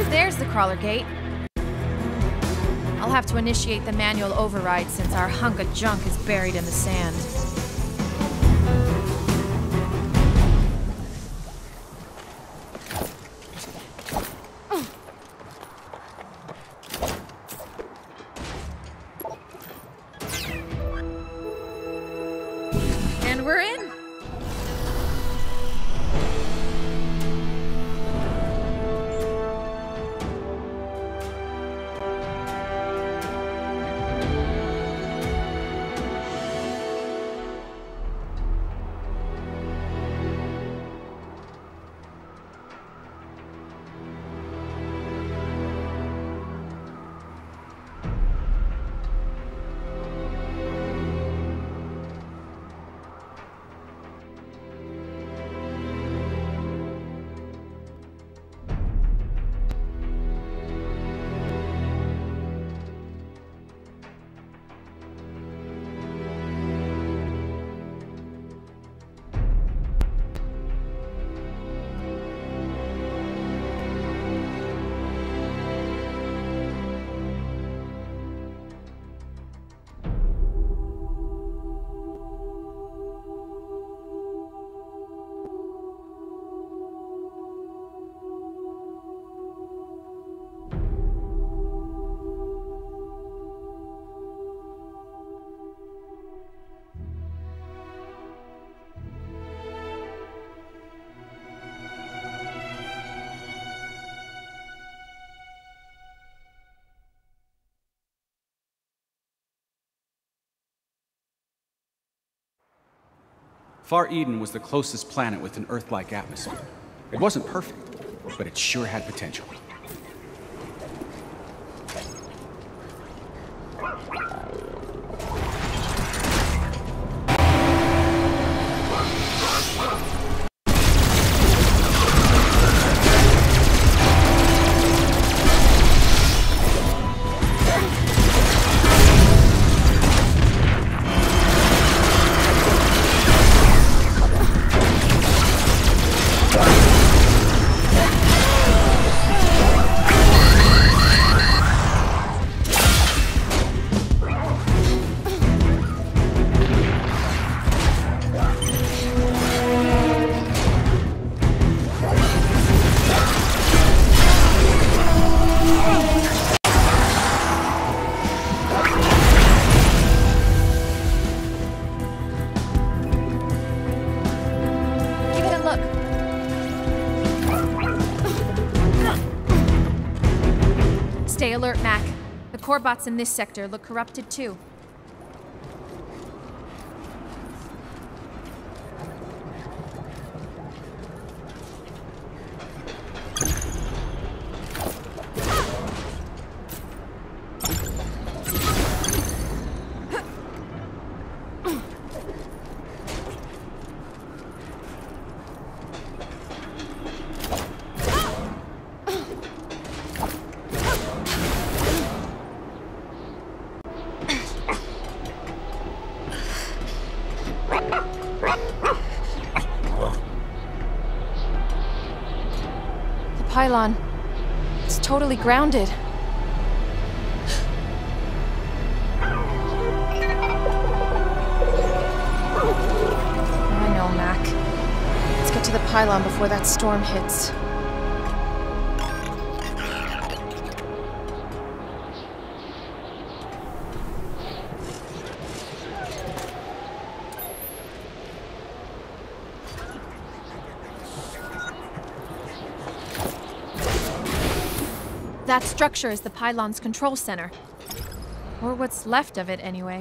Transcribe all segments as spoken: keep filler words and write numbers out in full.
There's the crawler gate. I'll have to initiate the manual override since our hunk of junk is buried in the sand. And we're in. Far Eden was the closest planet with an Earth-like atmosphere. It wasn't perfect, but it sure had potential. Stay alert, Mac. The core bots in this sector look corrupted too. Pylon. It's totally grounded. I know, Mac. Let's get to the pylon before that storm hits. That structure is the pylon's control center. Or what's left of it, anyway.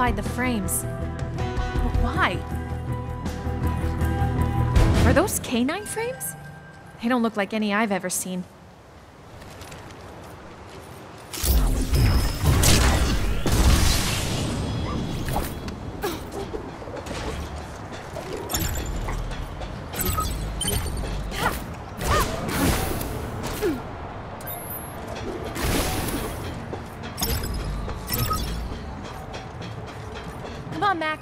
inside the frames. But why? Are those canine frames? They don't look like any I've ever seen. Come on, Mac.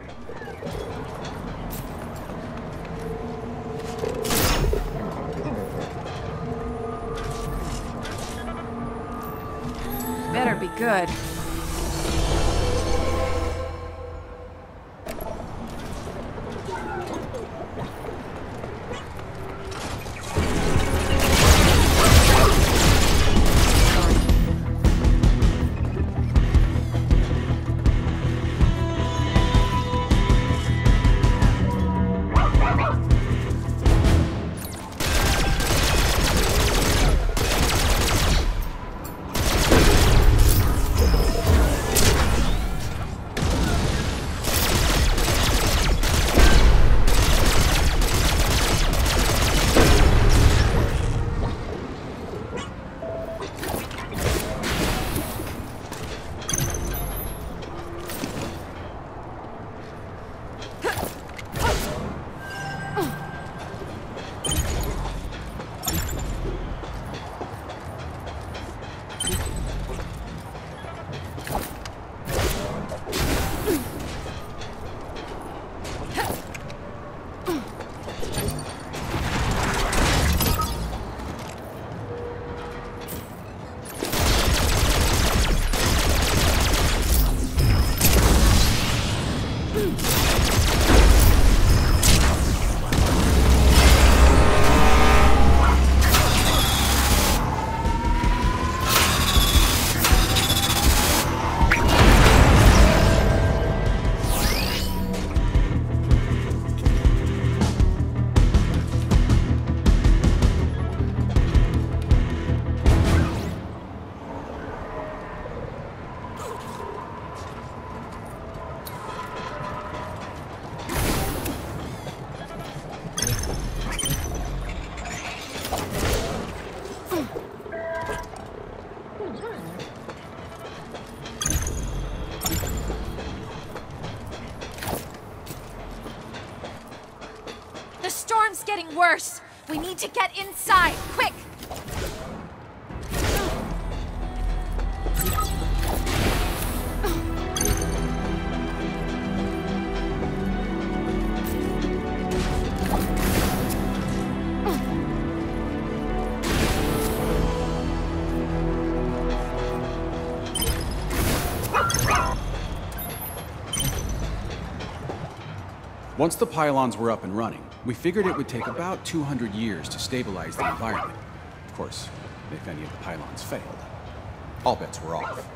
Better be good. The storm's getting worse. We need to get inside, quick! Once the pylons were up and running, we figured it would take about two hundred years to stabilize the environment. Of course, if any of the pylons failed, all bets were off.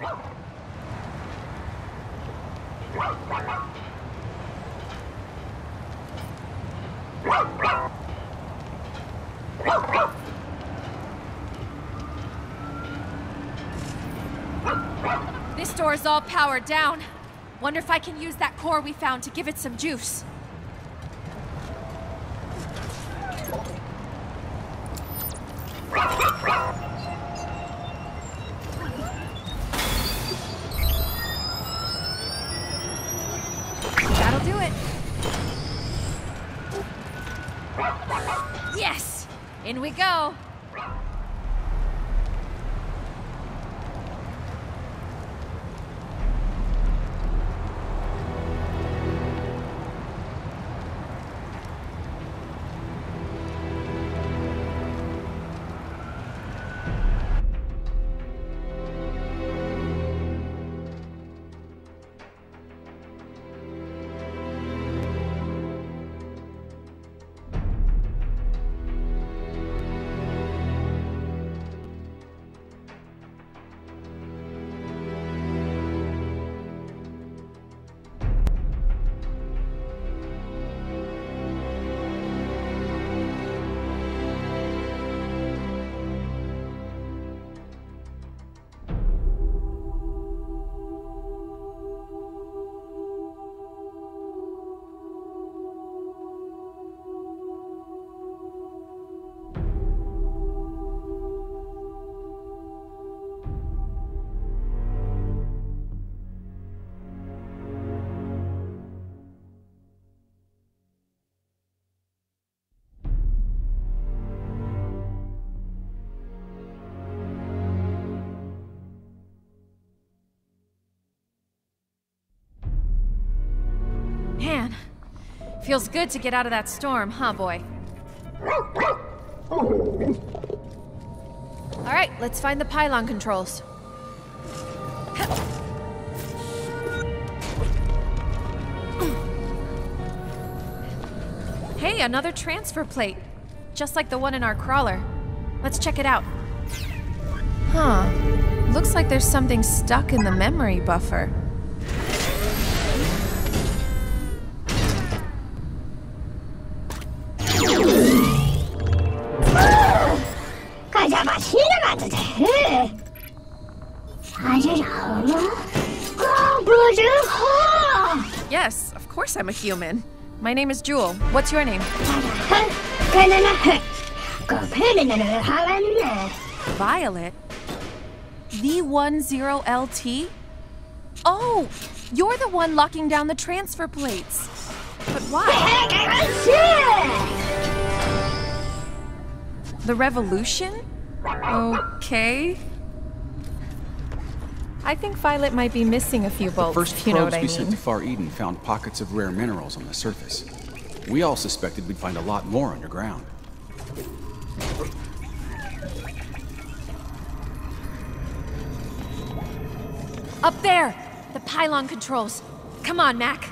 This door's all powered down. Wonder if I can use that core we found to give it some juice. That'll do it. Yes! In we go! Man, feels good to get out of that storm, huh, boy? Alright, let's find the pylon controls. Hey, another transfer plate. Just like the one in our crawler. Let's check it out. Huh. Looks like there's something stuck in the memory buffer. Yes, of course I'm a human. My name is Jewel. What's your name? Violet? V ten L T? Oh, you're the one locking down the transfer plates. But why? The revolution? Okay. I think Violet might be missing a few bolts, The first if you know what probes I we mean. sent to Far Eden found pockets of rare minerals on the surface. We all suspected we'd find a lot more underground. Up there! The pylon controls. Come on, Mac.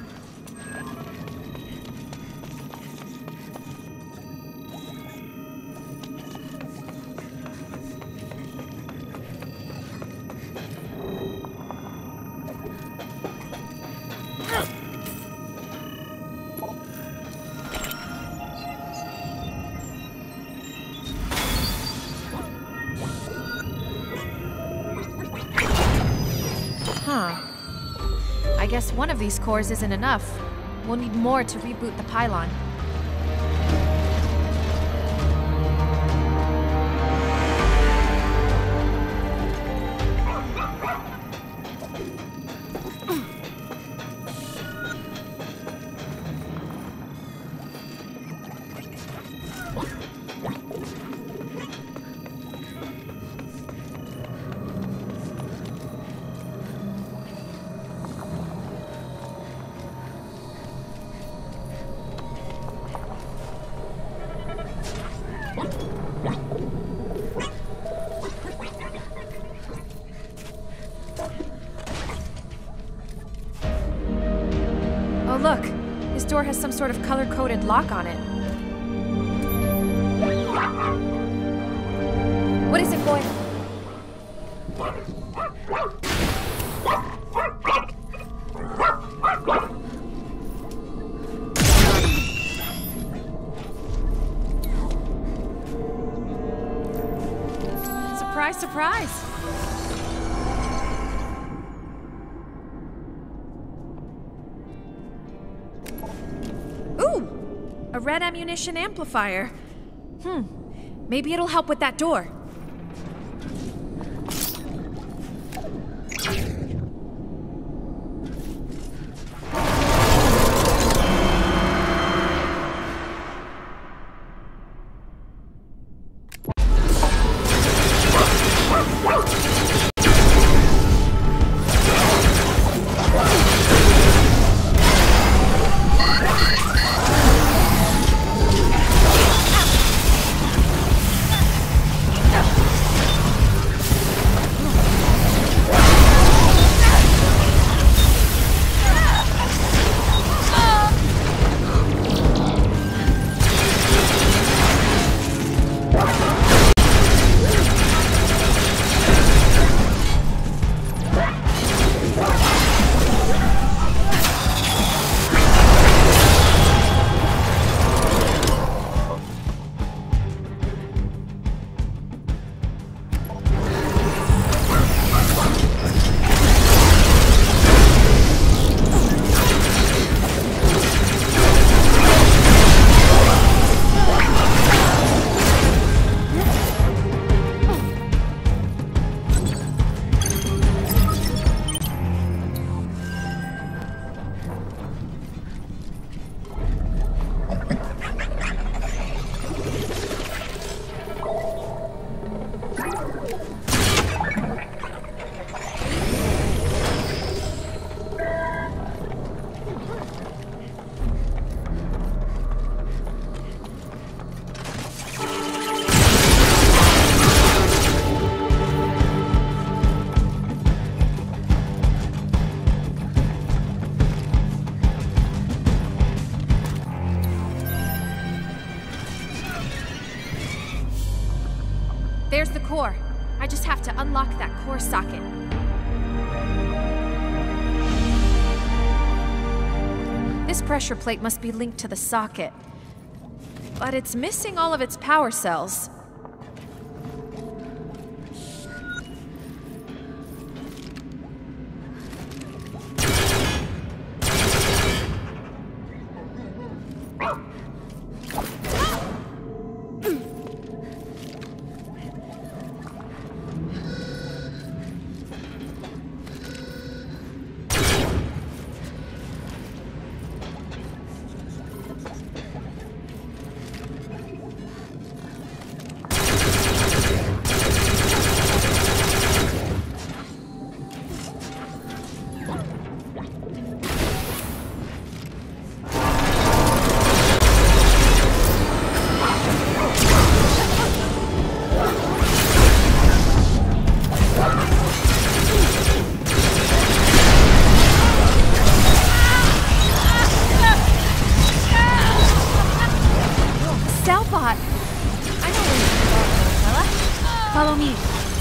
Huh. I guess one of these cores isn't enough. We'll need more to reboot the pylon. Oh, look. This door has some sort of color-coded lock on it. What is it, boy? Surprise, surprise! Ooh! A red ammunition amplifier. Hmm. Maybe it'll help with that door. There's the core. I just have to unlock that core socket. This pressure plate must be linked to the socket. But it's missing all of its power cells. Follow me.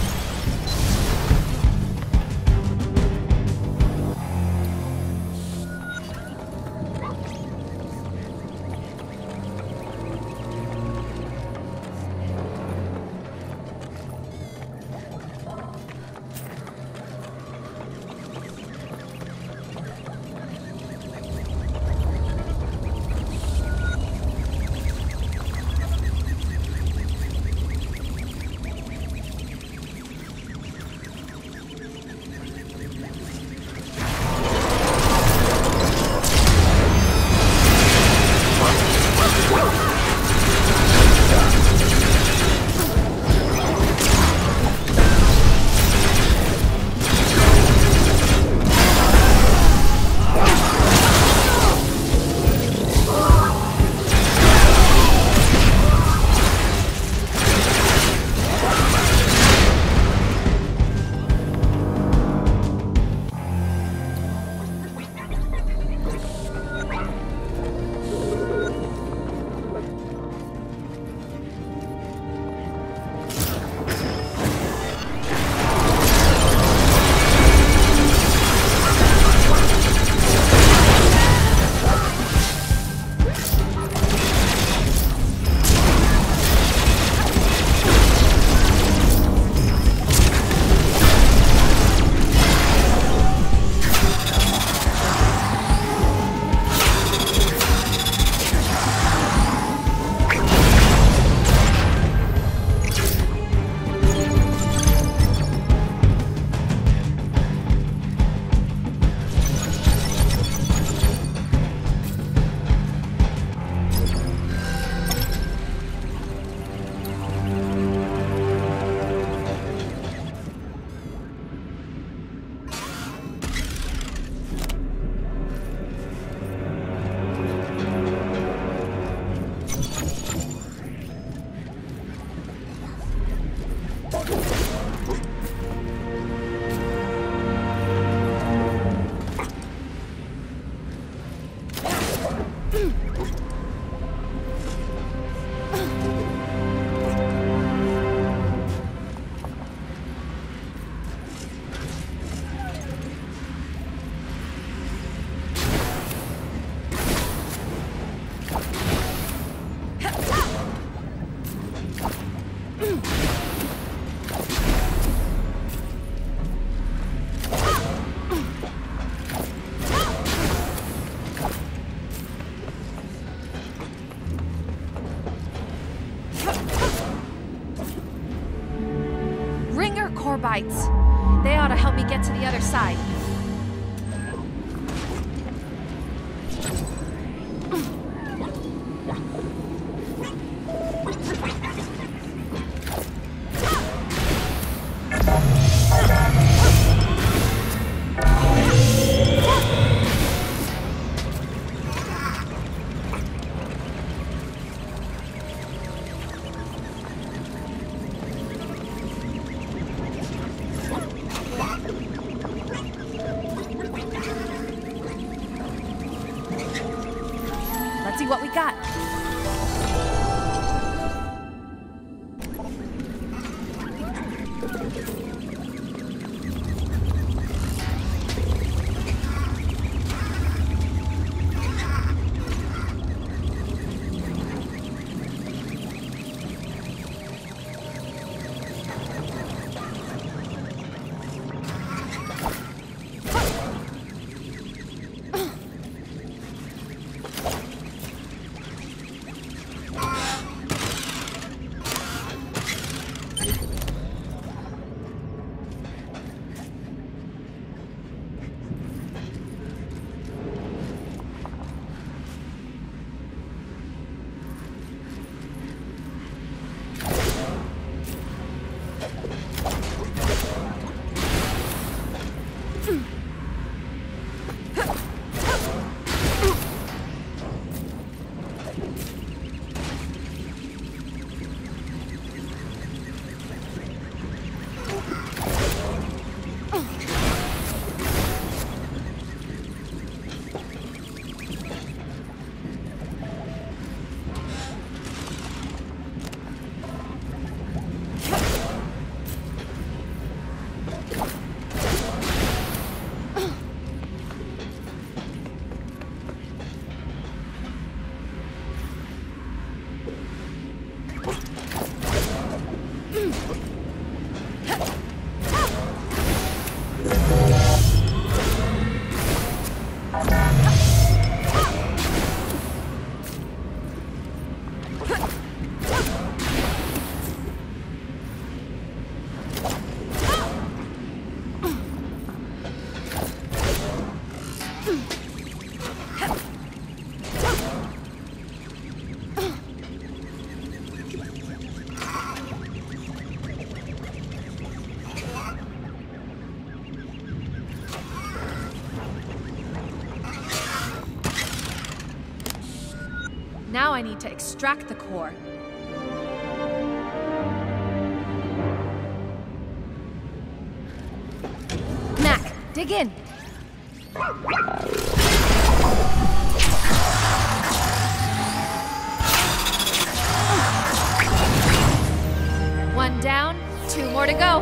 Bites. They ought to help me get to the other side. Let's see what we got. Now I need to extract the core. Mac, dig in. One down, two more to go.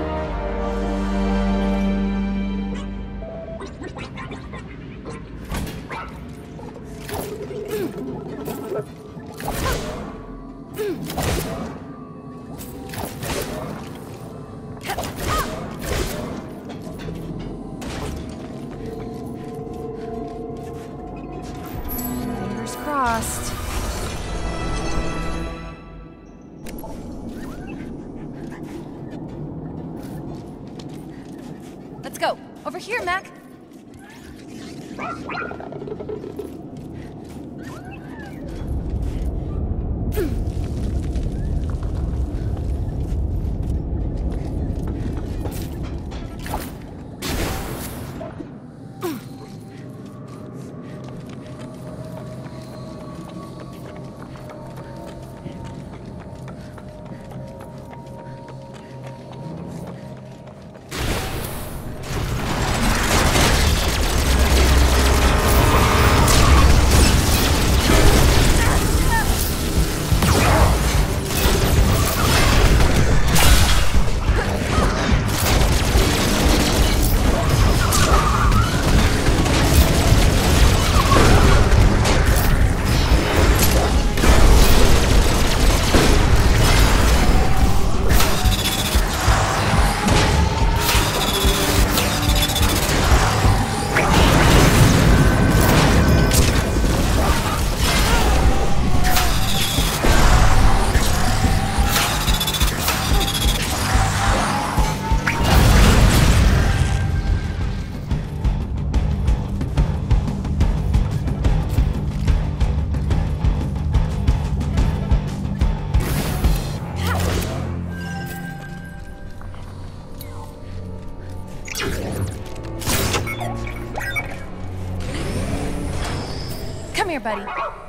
Fingers crossed. Let's go. Over here, Mac. Come here, buddy.